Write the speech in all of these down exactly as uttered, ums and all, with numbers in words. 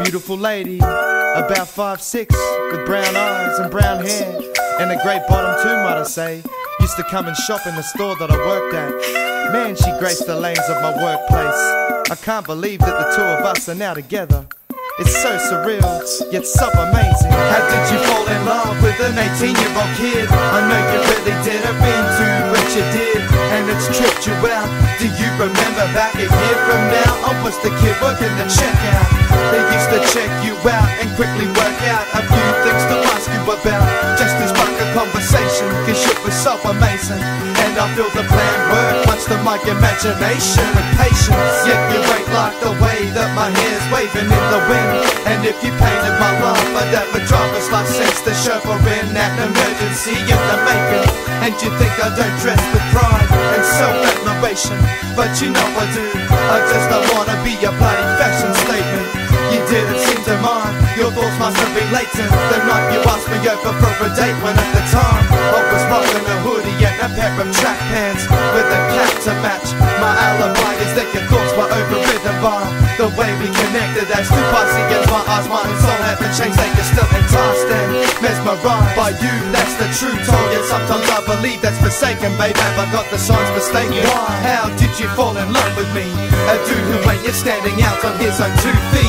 beautiful lady, about five six, with brown eyes and brown hair, and a great bottom too, might I say. Used to come and shop in the store that I worked at. Man, she graced the lanes of my workplace. I can't believe that the two of us are now together. It's so surreal, yet so amazing. How did you fall in love with an eighteen-year-old kid? I know you really didn't mean to, but you did, and it's tripped you out. Do you remember back a year from now? I was the kid working the checkout. They used to check you out and quickly work out a few things to ask you about, just to spark a conversation, cause shit was so amazing. And I feel the plan work much to my imagination with patience. Yet you ain't like the way that my hair's waving in the wind. And if you painted my life, I'd have a driver's license to chauffeur in an emergency in the making. And you think I don't dress with pride and self-admiration, but you know I do. I just don't wanna be a bloody fashion statement. You didn't seem to mind, your thoughts must have been latent the night you asked me over for a date, when at the time I was rocking a hoodie and a pair of track pants with a cap to match. My alibi is that your thoughts were overridden by the way we connected as two Pisceans. My eyes, mind and soul haven't changed, they can still enticed and mesmerized by you. That's the truth told, yet sometimes I believe that's forsaken. Babe, have I got the signs mistaken? Why? How did you fall in love with me? A dude who ain't yet standing out on his own two feet.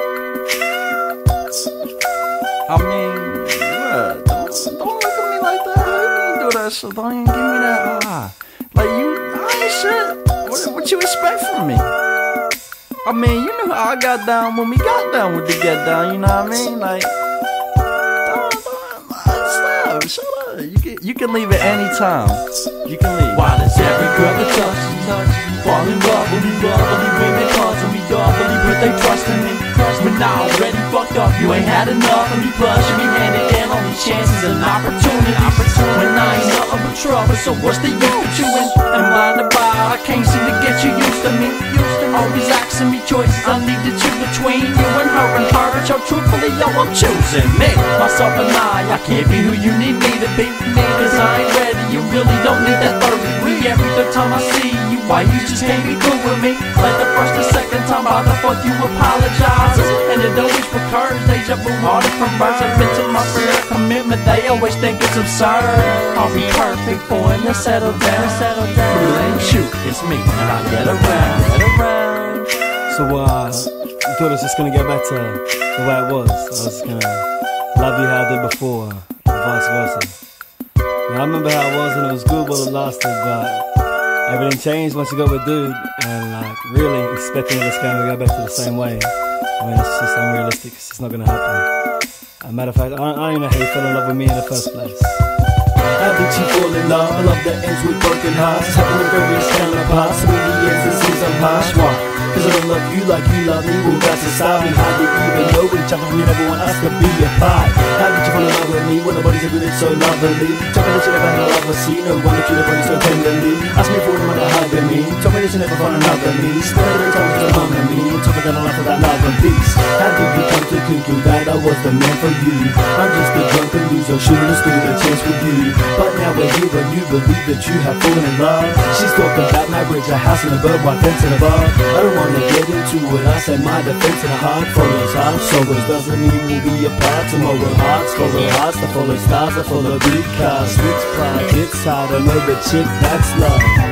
I mean, what? Don't, don't look at me like that. You can't do that shit. Don't even give me that eye. Like, you, I ain't shit. What, what you expect from me? I mean, you know how I got down when we got down with the get down, you know what I mean? Like, don't, don't, stop, shut up. You can, you can leave at any time. You can leave. Why does every girl that touches me fall in love with me? Bubbly women causing me doubly, but they trusting me. When I already fucked up, you ain't had enough of me. Plus, you be handing down all these chances and opportunities. When I ain't nothing but trouble, so what's the use? You and blinded by, I can't seem to get you used to me. Always asking me choices, I need to choose between you and her and her. So truthfully, yo, I'm choosing me, myself and I. I can't be who you need me to be, cause I ain't ready. You really don't need that third degree. Every third time I see you, why you just can't be cool with me? Like the first or second time, why the fuck you apologize? And it always recurs, deja vu, all different birds. I've been to my prayer commitment, they always think it's absurd. I'll be perfect for him to settle down, settle down. But it ain't you, it's me, and I get around, get around. So uh, you thought it was just gonna get back to the way it was. I was just gonna love you how I did before, and vice versa. Yeah, I remember how it was and it was good while it lasted, but everything changed once you got with dude, and like really expecting this game to go back to the same way, I mean, it's just unrealistic. It's just not gonna happen. As a matter of fact, I don't, I don't even know how you fell in love with me in the first place. How did you fall in love? A love that ends with broken hearts. Having the various counterparts. So many years it seems I'm harsh. Why? Cause I don't love you like you love me. Well, that's a sorry. How did you even know each other when you never want us to be apart? How did you fall in love with me when nobody's ever been so lovely? Tell me that you never had a lover see. No one that you never body so tenderly. Ask me for one to hug me. Tell me that you never found another me. Spend every time you mom and me. Tell me that I love for that love and peace. How did you come to conclude that I was the man for you? I'm just a drunken loser. Shouldn't have stood a chance with you. But now we're here and you believe that you have fallen in love. She's talking about marriage, a house and a bird, white fence and a bar. I don't wanna get into it, I said my defense and a heart follows heart. Sorrows doesn't mean we'll be apart. Tomorrow hearts follow hearts, that follow stars, that follow big cars. Switch pride, it's hard, I know the chick, that's love.